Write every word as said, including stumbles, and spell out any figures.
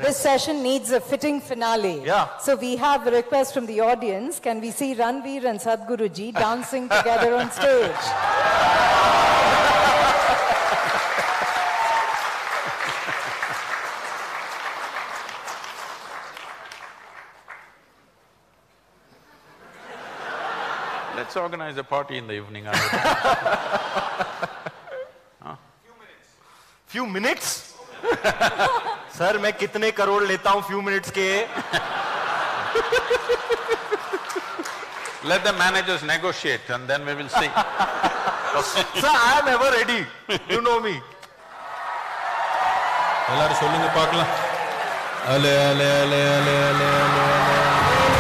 This session needs a fitting finale. Yeah. So we have a request from the audience. Can we see Ranveer and Sadhguruji dancing together on stage? Let's organize a party in the evening. huh? Few minutes? Sir, मैं कितने करोड़ लेता हूँ few minutes के? Let the managers negotiate and then we will see. Sir, I am ever ready. You know me. எல்லாரும் சொல்லுங்க பார்க்கலாம். அலே அலே அலே அலே அலே அலே அலே